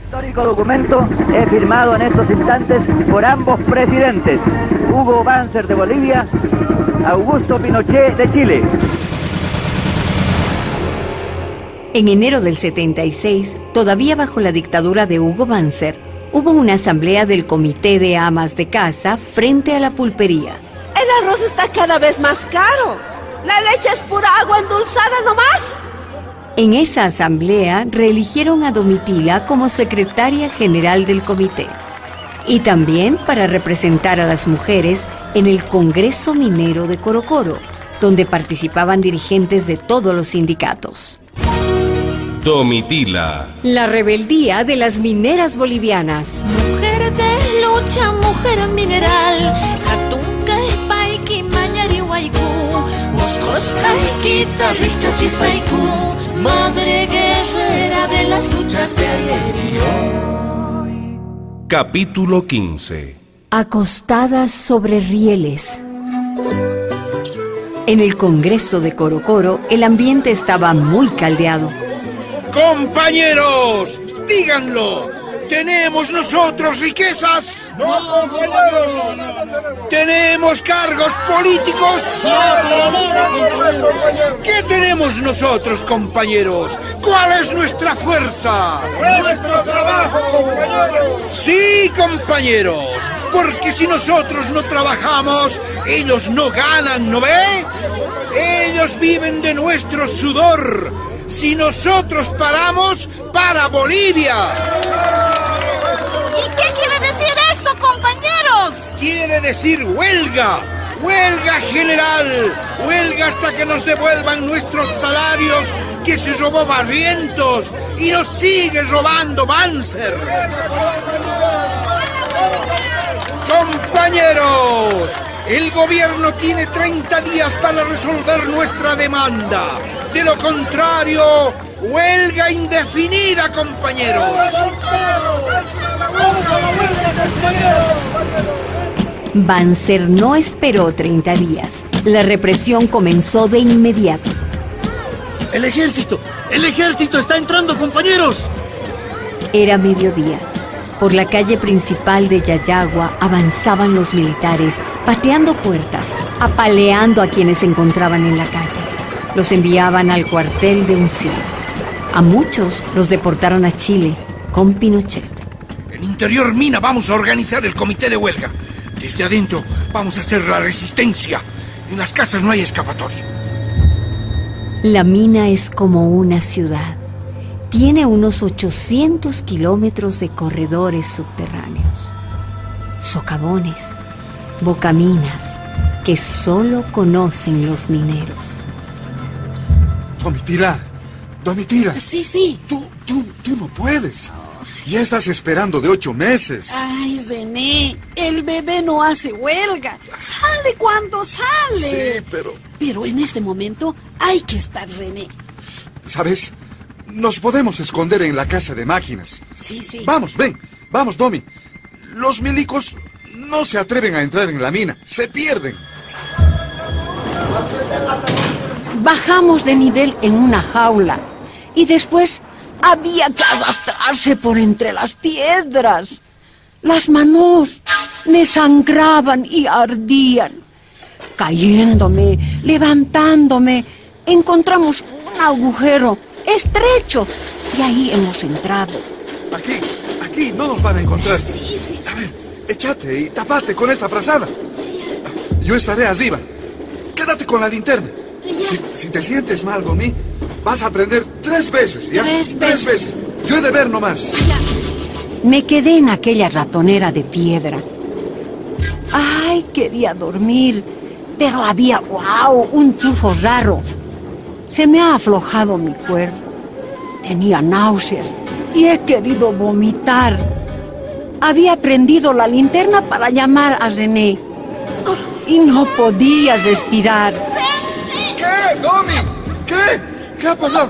Histórico documento es firmado en estos instantes por ambos presidentes, Hugo Banzer de Bolivia, Augusto Pinochet de Chile. En enero del 76, todavía bajo la dictadura de Hugo Banzer, hubo una asamblea del Comité de Amas de Casa frente a la pulpería. El arroz está cada vez más caro. La leche es pura agua endulzada nomás. En esa asamblea reeligieron a Domitila como secretaria general del comité y también para representar a las mujeres en el Congreso Minero de Corocoro, donde participaban dirigentes de todos los sindicatos. Domitila. La rebeldía de las mineras bolivianas. Mujer de lucha, mujer mineral, Katunka, Paiki, Mañari, Huaycú, Moscosca, Iquita, Richa, Chisaiku, madre guerrera de las luchas de ayer y hoy. Capítulo 15. Acostadas sobre rieles. En el Congreso de Corocoro, el ambiente estaba muy caldeado. ¡Compañeros! ¡Díganlo! ¿Tenemos nosotros riquezas? ¡No! ¿Tenemos cargos políticos? ¿Qué tenemos nosotros, compañeros? ¿Cuál es nuestra fuerza? ¡Nuestro trabajo, compañeros! Sí, compañeros, porque si nosotros no trabajamos, ellos no ganan, ¿no ve? Ellos viven de nuestro sudor. Si nosotros paramos, para Bolivia. ¿Y qué quiere decir eso, compañeros? Quiere decir huelga. Huelga general. Huelga hasta que nos devuelvan nuestros salarios que se robó Barrientos y nos sigue robando Banzer. Compañeros, el gobierno tiene 30 días para resolver nuestra demanda. De lo contrario, huelga indefinida, compañeros. Banzer no esperó 30 días. La represión comenzó de inmediato. ¡El ejército! ¡El ejército está entrando, compañeros! Era mediodía. Por la calle principal de Yayagua avanzaban los militares, pateando puertas, apaleando a quienes se encontraban en la calle. Los enviaban al cuartel de Uncillo. A muchos los deportaron a Chile con Pinochet. En Interior Mina vamos a organizar el comité de huelga. Desde adentro vamos a hacer la resistencia. En las casas no hay escapatoria. La mina es como una ciudad. Tiene unos 800 kilómetros de corredores subterráneos, socavones, bocaminas que solo conocen los mineros. Domitila. Sí. Tú no puedes. Ya estás esperando de 8 meses. Ay, René, el bebé no hace huelga. Sale cuando sale. Sí, pero... Pero en este momento hay que estar, René. ¿Sabes? Nos podemos esconder en la casa de máquinas. Sí. Vamos, Domi. Los milicos no se atreven a entrar en la mina. Se pierden. Bajamos de nivel en una jaula y después había que arrastrarse por entre las piedras. Las manos me sangraban y ardían. Cayéndome, levantándome, encontramos un agujero estrecho y ahí hemos entrado. Aquí no nos van a encontrar. Sí. A ver, échate y tapate con esta frazada. Yo estaré arriba. Quédate con la linterna. Si te sientes mal, Domi, vas a aprender 3 veces, ¿ya? 3 veces. Yo he de ver nomás. Ya. Me quedé en aquella ratonera de piedra. Ay, quería dormir, pero había, un tufo raro. Se me ha aflojado mi cuerpo. Tenía náuseas y he querido vomitar. Había prendido la linterna para llamar a René y no podía respirar. ¿Qué, Domi? ¿Qué ha pasado?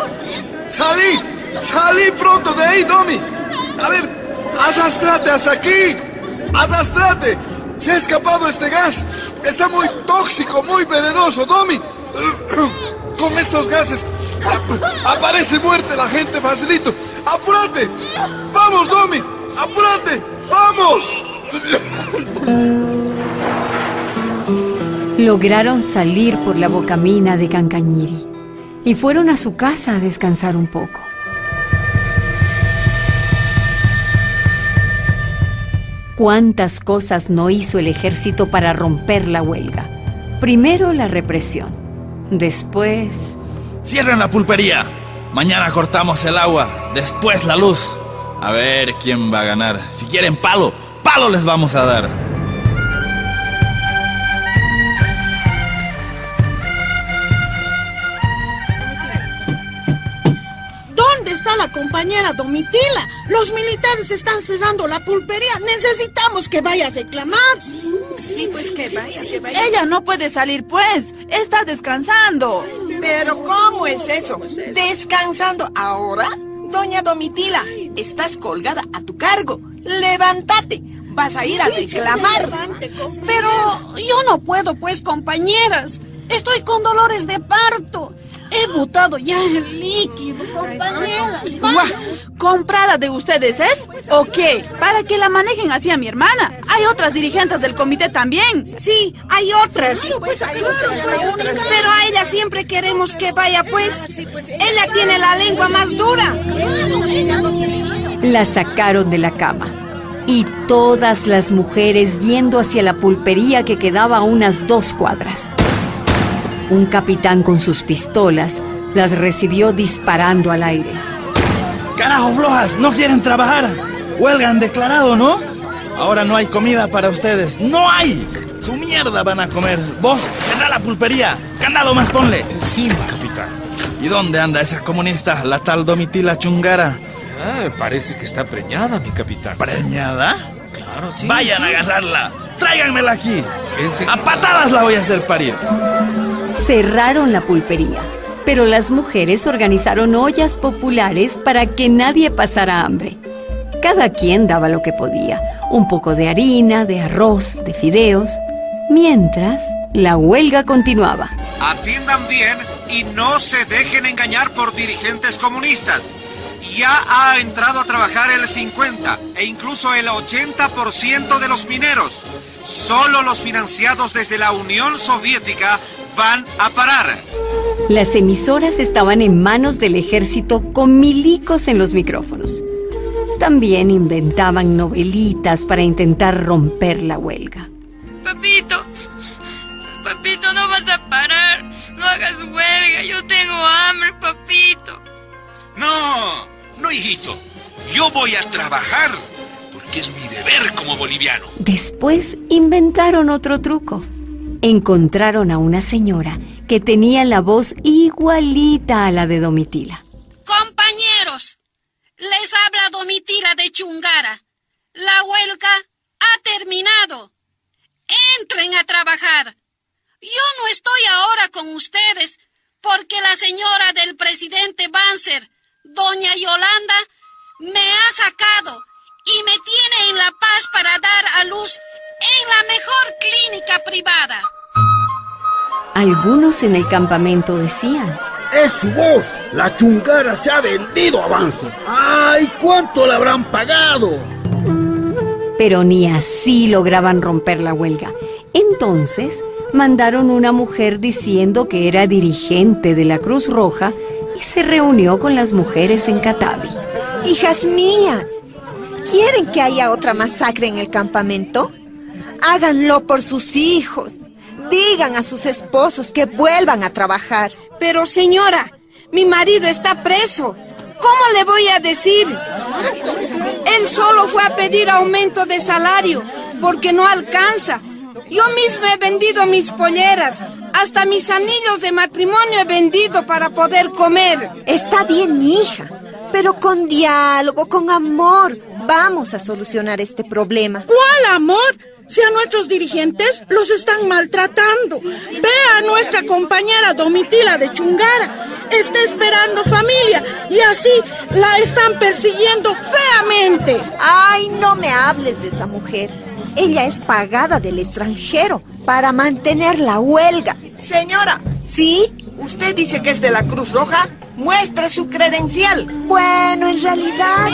Salí pronto de ahí, Domi. A ver, arrastrate hasta aquí. Arrastrate. Se ha escapado este gas. Está muy tóxico, muy venenoso, Domi. Con estos gases aparece muerte la gente facilito. ¡Apúrate! ¡Vamos, Domi! ¡Apúrate! ¡Vamos! Lograron salir por la bocamina de Cancañiri y fueron a su casa a descansar un poco. ¿Cuántas cosas no hizo el ejército para romper la huelga? Primero la represión, después... ¡Cierren la pulpería! Mañana cortamos el agua, después la luz. A ver quién va a ganar. Si quieren palo, palo les vamos a dar. ¿Dónde está la compañera Domitila? Los militares están cerrando la pulpería. Necesitamos que vaya a reclamar. Sí, pues que vaya. Ella no puede salir, pues. Está descansando. ¿Pero cómo es eso? ¿Descansando ahora? Doña Domitila, estás colgada a tu cargo. Levántate. Vas a ir a reclamar. Pero yo no puedo, pues, compañeras. Estoy con dolores de parto. He botado ya el líquido, compañeras. ¿Comprada de ustedes es? ¿O qué? Para que la manejen así a mi hermana. Hay otras dirigentes del comité también. Sí, hay otras. Pero a ella siempre queremos que vaya, pues. Ella tiene la lengua más dura. La sacaron de la cama y todas las mujeres yendo hacia la pulpería que quedaba a unas 2 cuadras. Un capitán con sus pistolas las recibió disparando al aire. ¡Carajo, flojas! ¡No quieren trabajar! ¡Huelga han declarado, ¿no? Ahora no hay comida para ustedes. ¡No hay! ¡Su mierda van a comer! ¡Vos, cerrá la pulpería! ¡Candado más ponle! Sí, mi capitán. ¿Y dónde anda esa comunista, la tal Domitila Chungara? Parece que está preñada, mi capitán. ¿Preñada? Claro, sí. Vayan a agarrarla. ¡Tráiganmela aquí! ¡A patadas la voy a hacer parir! Cerraron la pulpería, pero las mujeres organizaron ollas populares para que nadie pasara hambre. Cada quien daba lo que podía, un poco de harina, de arroz, de fideos, mientras la huelga continuaba. Atiendan bien y no se dejen engañar por dirigentes comunistas. Ya ha entrado a trabajar el 50% e incluso el 80% de los mineros. Solo los financiados desde la Unión Soviética van a parar. Las emisoras estaban en manos del ejército con milicos en los micrófonos. También inventaban novelitas para intentar romper la huelga. Papito, no vas a parar. No hagas huelga, yo tengo hambre, papito. No, hijito. Yo voy a trabajar porque es mi deber como boliviano. Después inventaron otro truco. Encontraron a una señora que tenía la voz igualita a la de Domitila. Compañeros, les habla Domitila de Chungara. La huelga ha terminado. Entren a trabajar. Yo no estoy ahora con ustedes porque la señora del presidente Banzer, doña Yolanda, me ha sacado y me tiene en La Paz para dar a luz en la mejor clínica privada. Algunos en el campamento decían: ¡Es su voz! ¡La Chungara se ha vendido a Banzer! ¡Ay, cuánto le habrán pagado! Pero ni así lograban romper la huelga. Entonces mandaron una mujer diciendo que era dirigente de la Cruz Roja y se reunió con las mujeres en Catavi. Hijas mías, ¿quieren que haya otra masacre en el campamento? Háganlo por sus hijos. Digan a sus esposos que vuelvan a trabajar. Pero señora, mi marido está preso. ¿Cómo le voy a decir? Él solo fue a pedir aumento de salario porque no alcanza. Yo misma he vendido mis polleras. Hasta mis anillos de matrimonio he vendido para poder comer. Está bien, hija, pero con diálogo, con amor, vamos a solucionar este problema. ¿Cuál amor? Si a nuestros dirigentes los están maltratando. Ve a nuestra compañera Domitila de Chungara. Está esperando familia y así la están persiguiendo feamente. Ay, no me hables de esa mujer. Ella es pagada del extranjero para mantener la huelga. Señora. ¿Sí? ¿Usted dice que es de la Cruz Roja? Muestre su credencial. Bueno, en realidad...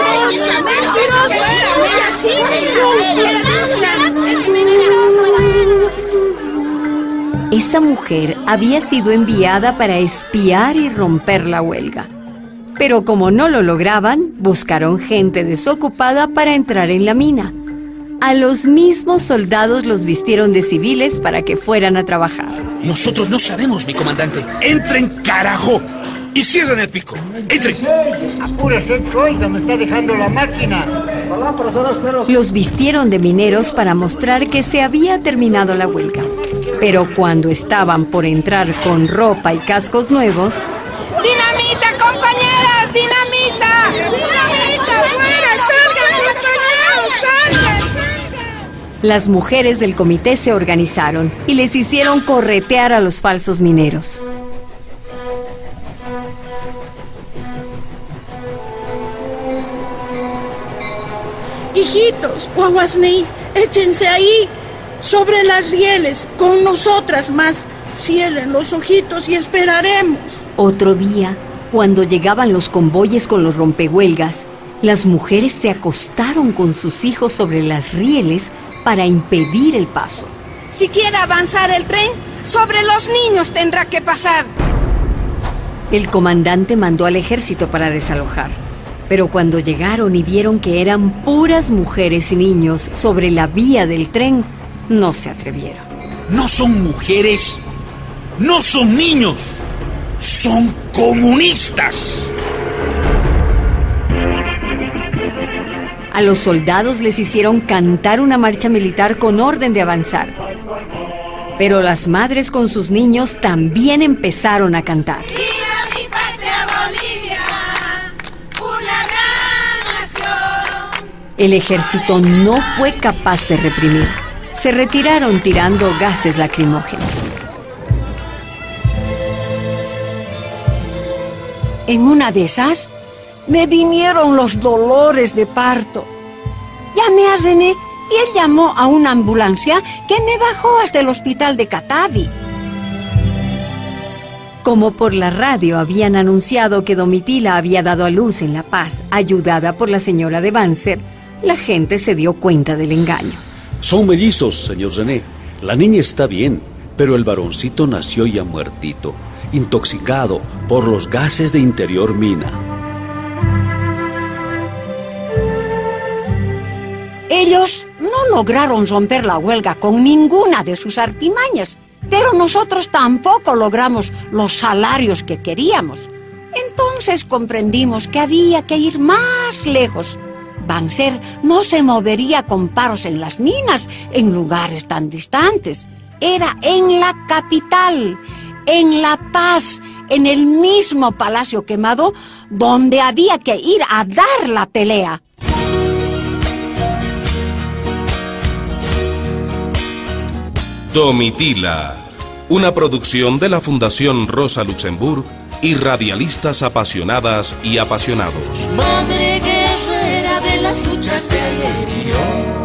Esa mujer había sido enviada para espiar y romper la huelga. Pero como no lo lograban, buscaron gente desocupada para entrar en la mina. A los mismos soldados los vistieron de civiles para que fueran a trabajar. Nosotros no sabemos, mi comandante. ¡Entren, carajo! Y cierren el pico. ¡Entren! Apúrese, oiga, me está dejando la máquina. Los vistieron de mineros para mostrar que se había terminado la huelga. Pero cuando estaban por entrar con ropa y cascos nuevos... ¡Dinamita, compañeras! ¡Dinamita! ¡Dinamita! ¡Fuera! ¡Salgan, compañeros! ¡Salgan! Las mujeres del comité se organizaron y les hicieron corretear a los falsos mineros. Hijitos, guaguasní, échense ahí, sobre las rieles, con nosotras más. Cierren los ojitos y esperaremos. Otro día, cuando llegaban los convoyes con los rompehuelgas, las mujeres se acostaron con sus hijos sobre las rieles para impedir el paso. Si quiere avanzar el tren, sobre los niños tendrá que pasar. El comandante mandó al ejército para desalojar. Pero cuando llegaron y vieron que eran puras mujeres y niños sobre la vía del tren, no se atrevieron. No son mujeres, no son niños, son comunistas. A los soldados les hicieron cantar una marcha militar con orden de avanzar. Pero las madres con sus niños también empezaron a cantar. El ejército no fue capaz de reprimir. Se retiraron tirando gases lacrimógenos. En una de esas, me vinieron los dolores de parto. Llamé a René y él llamó a una ambulancia que me bajó hasta el hospital de Catavi. Como por la radio habían anunciado que Domitila había dado a luz en La Paz, ayudada por la señora de Banzer, la gente se dio cuenta del engaño. Son mellizos, señor René. La niña está bien, pero el varoncito nació ya muertito, intoxicado por los gases de Interior Mina. Ellos no lograron romper la huelga con ninguna de sus artimañas, pero nosotros tampoco logramos los salarios que queríamos. Entonces comprendimos que había que ir más lejos. Banzer no se movería con paros en las minas, en lugares tan distantes. Era en la capital, en La Paz, en el mismo Palacio Quemado, donde había que ir a dar la pelea. Domitila, una producción de la Fundación Rosa Luxemburg y radialistas apasionadas y apasionados. Madre guerrera de las luchas de ayer y hoy.